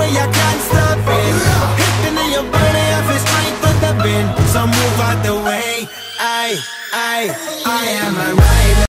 way I can't stop it. Hitting in your body, I feel straight to the bin. So move out the way. I am a rider.